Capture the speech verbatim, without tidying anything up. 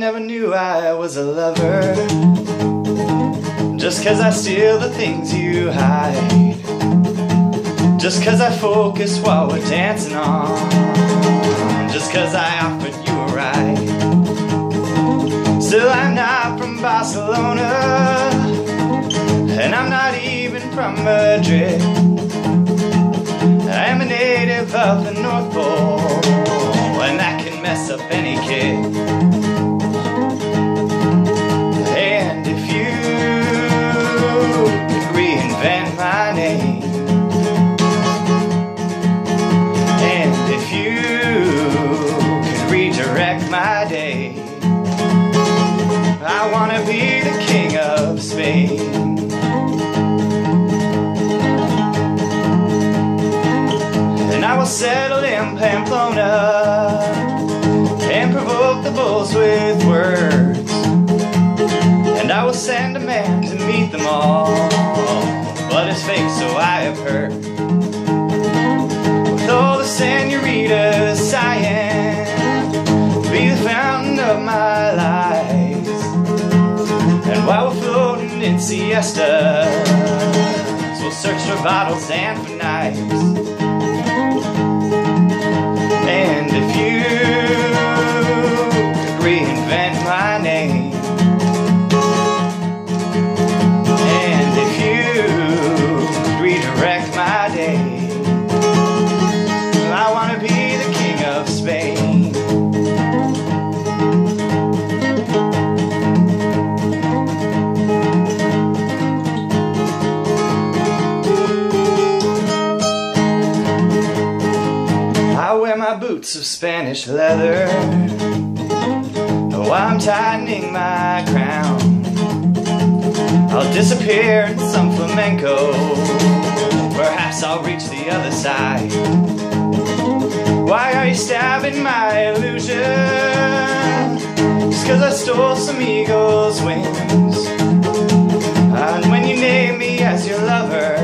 never knew I was a lover, just 'cause I steal the things you hide, just 'cause I focus while we're dancing on, just 'cause I offered you a ride. Still, I'm not from Barcelona, and I'm not even from Madrid. I'm a native of the North Pole, and that can mess up any kid. And if you could reinvent my name, and if you could redirect my day, I wanna be the king of Spain. And I will settle in Pamplona and provoke the bulls with words, and I will send a man to meet them all, but it's fake, so I have heard. With all the senoritas sighing, be the fountain of my lies, and while we're floating in siestas, we'll search for bottles and for knives. And if you could reinvent my name, and if you could redirect my day, I want to be the king of Spain. I wear my boots of Spanish leather while I'm tightening my crown. I'll disappear in some flamenco, perhaps I'll reach the other side. Why are you stabbing my illusion? Just 'cause I stole some eagle's wings. And when you name me as your lover,